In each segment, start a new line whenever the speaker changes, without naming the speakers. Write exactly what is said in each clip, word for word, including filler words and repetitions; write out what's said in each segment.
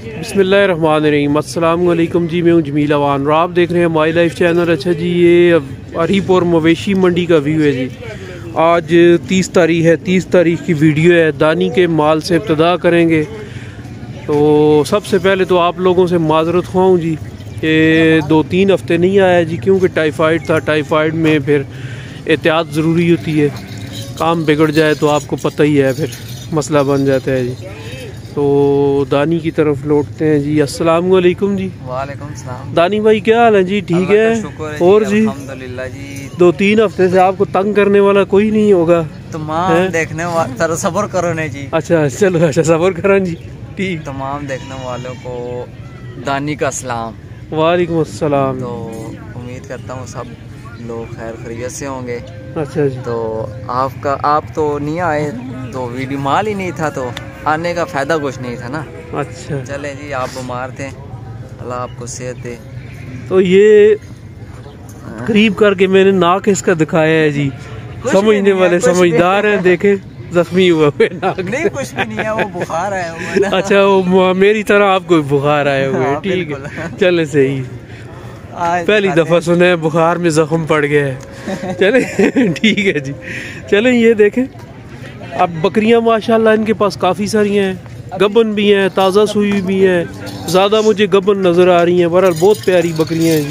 बिस्मिल्लाहिर्रहमानिर्रहीम। अस्सलाम वालेकुम जी, मैं हूँ जमील अवान और आप देख रहे हैं माई लाइफ चैनल। अच्छा जी, ये हरीपुर मवेशी मंडी का व्यू है जी। आज तीस तारीख है, तीस तारीख की वीडियो है। दानी के माल से इब्तदा करेंगे। तो सबसे पहले तो आप लोगों से माजरत ख्वाह हूँ जी कि दो तीन हफ्ते नहीं आया जी, क्योंकि टाइफाइड था। टाइफाइड में फिर एहतियात ज़रूरी होती है, काम बिगड़ जाए तो आपको पता ही है, फिर मसला बन जाता है जी। तो दानी की तरफ लौटते हैं जी। अस्सलाम वालेकुम जी।
वालेकुम सलाम।
दानी भाई क्या हाल है जी? ठीक है,
है
और जी
अल्हम्दुलिल्लाह जी।
दो तीन हफ्ते से आपको तंग करने वाला कोई नहीं होगा
तमाम देखने वाले सब्र करो ने जी।
अच्छा चलो, अच्छा सब्र करें जी। ठीक,
तमाम देखने वालों को दानी का सलाम।
वालेकुम अस्सलाम।
तो उम्मीद करता हूँ सब लोग खैर खैरियत से होंगे।
अच्छा जी।
तो आपका आप तो नहीं आए तो वीडियो माल ही नहीं था, तो आने का फ़ायदा कुछ नहीं था ना।
अच्छा
चले जी, आप बीमार थे, अल्लाह आपको सेहत दे।
तो ये करीब करके मैंने नाक इसका दिखाया है जी। समझने वाले समझदार हैं, देखे जख्मी हुआ हुए नाक।
नहीं कुछ भी नहीं है, वो बुखार आया हुआ है।
अच्छा, वो मेरी तरह आपको बुखार आए हुए हैं। ठीक है, चले सही। पहली दफ़ा सुना है बुखार में जख्म पड़ गया है। चले ठीक है जी। चलें, ये देखें अब बकरियां माशाल्लाह इनके पास काफ़ी सारी हैं, गबन भी हैं, ताज़ा सुई भी हैं। ज़्यादा मुझे गबन नज़र आ रही हैं, बहरहाल बहुत प्यारी बकरियां हैं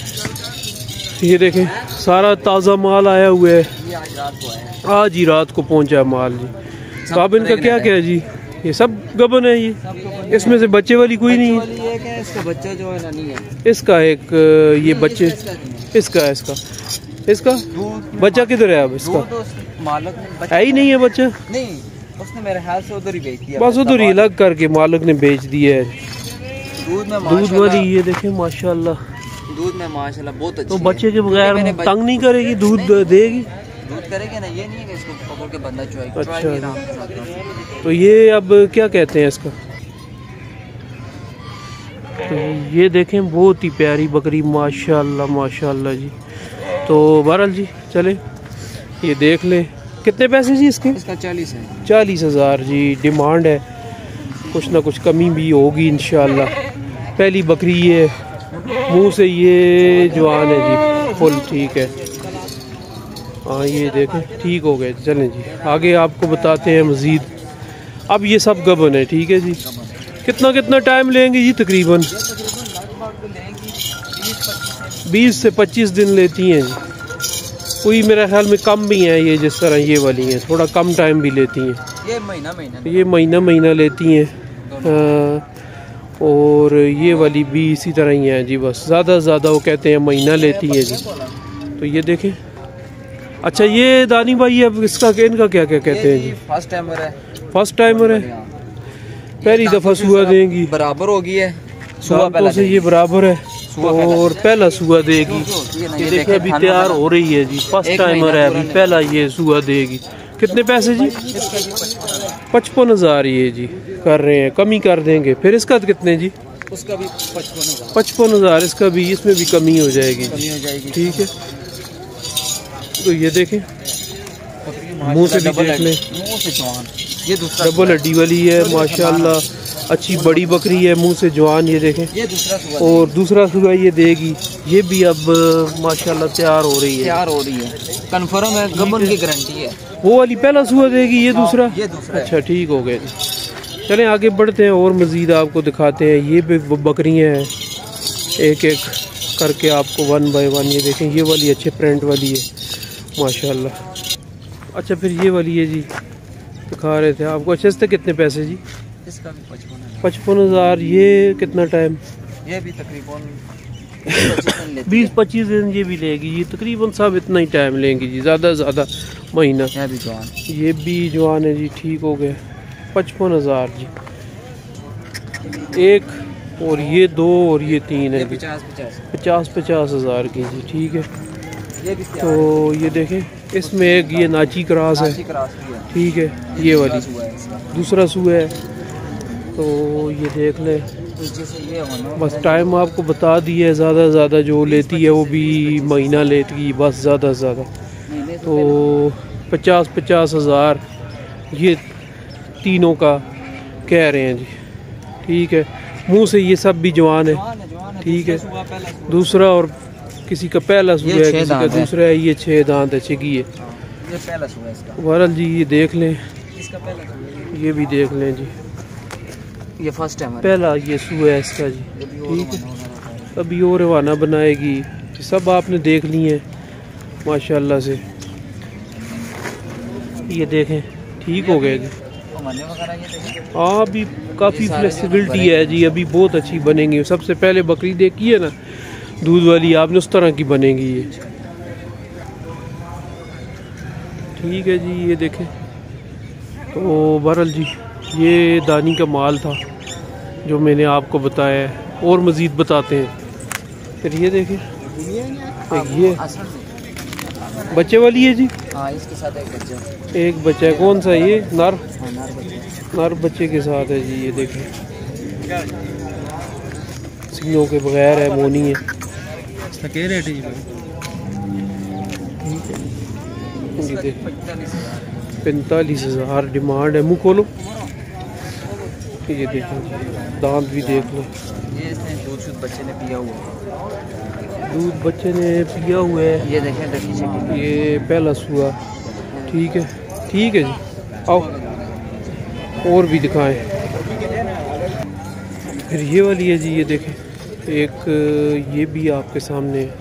जी। ये देखें सारा ताज़ा माल आया हुआ है, आज ही रात को पहुंचा है माल जी। तो अब इनका क्या क्या है जी? ये सब गबन है, ये इसमें से बच्चे वाली कोई नहीं है।
इसका बच्चा जो है ना नहीं है,
इसका एक ये बच्चे इसका है, इसका इसका बच्चा किधर है? अब इसका
मालिक
है ही नहीं है बच्चा।
नहीं, उसने मेरे ख्याल से उधर ही बेच दिया,
बस उधर ही अलग करके मालिक ने बेच दिया है।
दूध में
दूध वाली ये देखें माशाल्लाह,
दूध में माशाल्लाह बहुत अच्छी
तो
है।
बच्चे के बगैर तंग नहीं करेगी, दूध देगी।
दूध करेगी ना, ये नहीं है कि इसको पकड़ के बंदा चुराएगा।
अच्छा, तो ये अब क्या कहते हैं इसका? तो ये देखें बहुत ही प्यारी बकरी माशाल्लाह माशाल्लाह जी। तो बहरहाल जी चले ये देख लें। कितने पैसे जी इसके?
इसका चालीस है।
चालीस हज़ार जी डिमांड है। कुछ ना कुछ कमी भी होगी इंशाल्लाह। पहली बकरी है, मुंह से ये जवान है जी, फुल ठीक है। हाँ ये देखें ठीक हो गए। चलें जी आगे आपको बताते हैं मज़ीद। अब ये सब गबन है, ठीक है जी। कितना कितना टाइम लेंगे जी? तकरीबन बीस से पच्चीस दिन लेती हैं जी। कोई मेरे ख्याल में कम भी हैं ये, जिस तरह ये वाली हैं थोड़ा कम टाइम भी लेती हैं।
ये महीना महीना
ये महीना महीना लेती हैं। और ये वाली भी इसी तरह ही हैं जी, बस ज़्यादा से ज़्यादा वो कहते हैं महीना लेती हैं जी। तो ये देखें। अच्छा ये दानी भाई अब इसका इनका क्या क्या कहते हैं जी?
फर्स्ट टाइमर है।
फर्स्ट टाइमर है, पहली दफ़ा सुआ देंगी।
बराबर हो गई है
सुआ से, ये बराबर है और पहला सुआ देगी। ये देखिए अभी तैयार हो रही है जी, फर्स्ट टाइमर है, अभी पहला ये सुआ देगी। कितने पैसे जी? पचपन हज़ार ये जी कर रहे हैं, कमी कर देंगे। फिर इसका कितने जी?
उसका भी पचपन हज़ार।
पचपन हज़ार इसका भी, इसमें भी कमी हो जाएगी,
कमी हो जाएगी।
ठीक है। तो ये देखें मुंह से भी देख लें,
ये दूसरा
डबल हड्डी वाली है माशाल्लाह, अच्छी बड़ी बकरी है, मुंह से जवान। ये देखें
ये दूसरा सुबह
और दूसरा सुबह ये देगी। ये भी अब माशाल्लाह तैयार हो रही है,
तैयार हो रही है, कंफर्म है, गबन की गारंटी है।
वो वाली पहला सुबह देगी, ये दूसरा
ये दूसरा।
अच्छा ठीक हो गए। चलें आगे बढ़ते हैं और मज़ीद आपको दिखाते हैं। ये भी बकरियाँ हैं, एक एक करके आपको वन बाय वन। ये देखें ये वाली अच्छे प्रिंट वाली है माशाल्लाह। अच्छा फिर ये वाली है जी, दिखा रहे थे आपको। अच्छा इससे कितने पैसे जी?
इसका भी पचपन
पचपन हज़ार। ये कितना टाइम?
ये भी तकरीबन
बीस पच्चीस दिन ये भी लेगी। ये तकरीबन सब इतना ही टाइम लेंगी जी, ज़्यादा से ज़्यादा महीना।
ये भी जवान, ये
भी जवान है जी, ठीक हो गया। पचपन हज़ार जी एक, और ये दो और ये तीन है,
पचास पचास
पचास पचास हज़ार की जी, ठीक है।
ये भी
तो ये देखें इसमें एक ये नाची क्रॉस है, ठीक है। ये वाली दूसरा सुआ है। तो ये देख ले, बस टाइम आपको बता दिया है। ज़्यादा से ज़्यादा जो लेती है वो भी महीना लेती है, बस ज़्यादा से ज़्यादा। तो पचास पचास हज़ार ये तीनों का कह रहे हैं जी, ठीक है। मुंह से ये सब भी जवान है, ठीक है। दूसरा और किसी का पहला सुबह है, किसी का दूसरा है। ये छह दांत है, चिकी है।
ये पहला सुबह इसका।
बहरहाल जी ये देख लें,
इसका पहला सुबह,
ये भी देख लें जी,
ये फर्स्ट टाइम
पहला ये सुबह है इसका जी, ठीक है। अभी और रवाना बनाएगी, सब आपने देख लिए हैं माशाल्लाह से। ये देखें ठीक हो गए जी। हाँ अभी काफ़ी फ्लेक्सिबिलिटी है जी, अभी बहुत अच्छी बनेंगी। सबसे पहले बकरी देखी है ना दूध वाली, आपने उस तरह की बनेगी ये, ठीक है जी। ये देखें तो बहरहाल जी ये दानी का माल था जो मैंने आपको बताया है, और मज़ीद बताते हैं। फिर ये देखें एक ये बच्चे वाली है जी।
हाँ इसके साथ एक बच्चा,
एक बच्चा है। कौन सा ये नर?
हाँ, नर बच्चा,
नर बच्चे के साथ है जी। ये देखें सीनों के बगैर है, मोनी है। इसका क्या रेट है जी? ये देखें पैंतालीस हज़ार डिमांड है। मुँह खोलो, ये देखें दांत भी देख लो।
ये इसने दूध शुद्ध बच्चे ने पिया हुआ है,
दूध बच्चे ने पिया हुआ है।
ये देखें डकी शकी,
ये पहला सुआ, ठीक है ठीक है जी। आओ और भी दिखाएं। फिर ये वाली है जी, ये देखें एक ये भी आपके सामने है,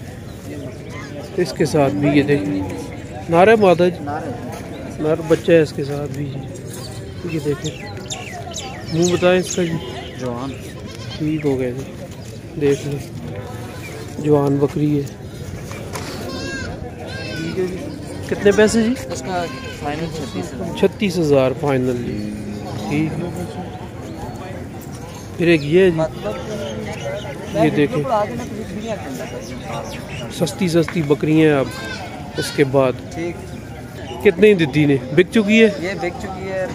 इसके साथ भी ये देखें नारा मादा जी, नार बच्चा है इसके साथ भी जी। ये देखें मुंह बताएं इसका जी,
जवान
ठीक हो गया जी। देख लें जवान बकरी है, ठीक है जी। कितने पैसे जी?
इसका फाइनल छत्तीस
छत्तीस हज़ार फाइनल जी, ठीक है। फिर एक ये है जी, ये देखें सस्ती सस्ती बकरियां। अब इसके बाद
ठीक
कितने ही दी ने बिक चुकी है?
ये बिक चुकी है,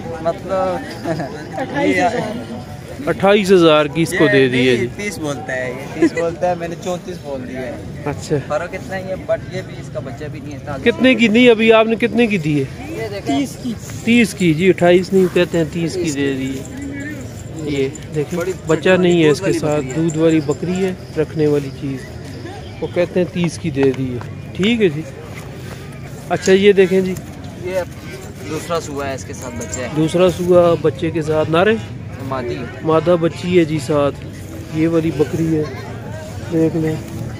मतलब
अट्ठाईस हज़ार की इसको दे दी है जी।
तीस बोलता है ये, तीस बोलता है, मैंने चौंतीस बोल दिया है।
अच्छा
फर्क इतना ही है, बट ये भी इसका बच्चा भी नहीं है।
कितने की? नहीं अभी आपने कितने की दी है?
तीस की।
तीस की जी, अट्ठाईस नहीं कहते हैं, तीस की दे दी है। ये देखिए बच्चा नहीं है इसके साथ, दूध वाली बकरी है, रखने वाली चीज़, वो कहते हैं तीस की दे दी है, ठीक है जी। अच्छा ये देखें जी,
ये दूसरा सुआ है, इसके साथ बच्चा है।
दूसरा सुआ बच्चे के साथ, नारे
मादी
मादा बच्ची है जी साथ। ये वाली बकरी है, देख लें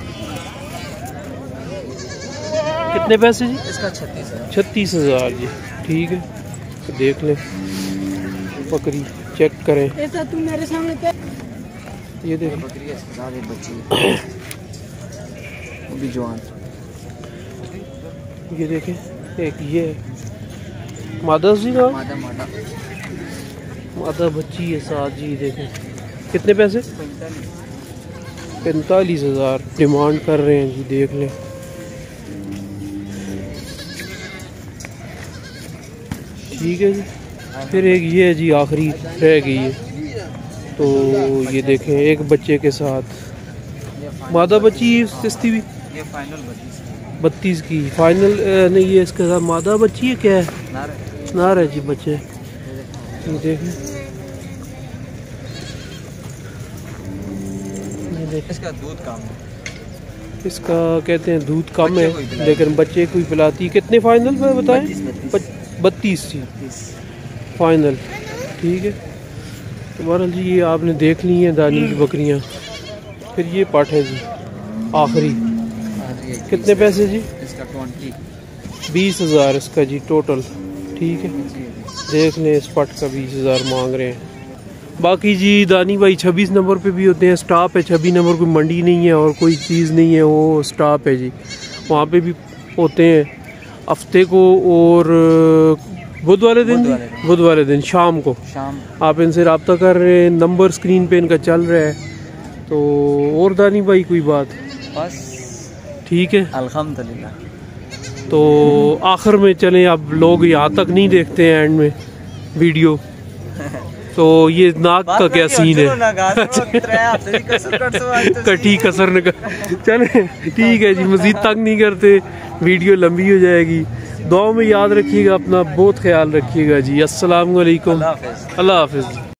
कितने पैसे जी?
इसका छत्तीस है
छत्तीस हज़ार जी, ठीक है। तो देख लें बकरी, चेक करें।
ऐसा तू मेरे सामने क्या?
ये देखें
बकरी है, इसके साथ एक बच्ची, वो भी जवान।
ये देखें एक ये है मादा जी का,
मादा मादा
मादा बच्ची है साथ जी। देखें कितने पैसे? पैंतालीस हज़ार डिमांड कर रहे हैं जी, देख लें। ठीक है जी। फिर एक ये है जी, आखिरी रह गई है, तो ये देखें एक बच्चे के साथ मादा बच्ची है, सस्ती भी
ये फाइनल बत्तीस
बत्तीस की फाइनल नहीं, ये इसके साथ मादा बच्ची है, क्या है?
नार
नार है जी बच्चे। ये देखें ये देखें
इसका दूध कम है,
इसका कहते हैं दूध कम है, लेकिन बच्चे को ही पिलाती। कितने फाइनल पे बताएं? बत्तीस जी फाइनल, ठीक है। तो बहरहाल जी ये आपने देख ली हैं दानी की बकरियां। फिर ये पाठ है जी आखिरी, कितने पैसे जी?
इसका ट्वेंटी
बीस हज़ार इसका जी टोटल, ठीक है। देख लें इस पट का बीस हज़ार मांग रहे हैं। बाकी जी दानी भाई छब्बीस नंबर पे भी होते हैं, स्टाफ है। छब्बीस नंबर कोई मंडी नहीं है और कोई चीज़ नहीं है, वो स्टाफ है जी, वहाँ पे भी होते हैं हफ्ते को और बुध वाले दिन बुध वाले दिन शाम को
शाम।
आप इनसे रब्ता कर रहे हैं, नंबर स्क्रीन पे इनका चल रहा है। तो और दानी भाई कोई बात?
बस
ठीक है
अल्हम्दुलिल्लाह।
तो आखिर में चलें, अब लोग यहाँ तक नहीं देखते हैं एंड में वीडियो, तो ये नाक का क्या सीन है? कटी कसर न कर चले, ठीक है जी, मजीद तक नहीं करते, वीडियो लंबी हो जाएगी। दुआ में याद रखिएगा, अपना बहुत ख्याल रखिएगा जी। अस्सलाम वालेकुम, अल्लाह हाफिज़।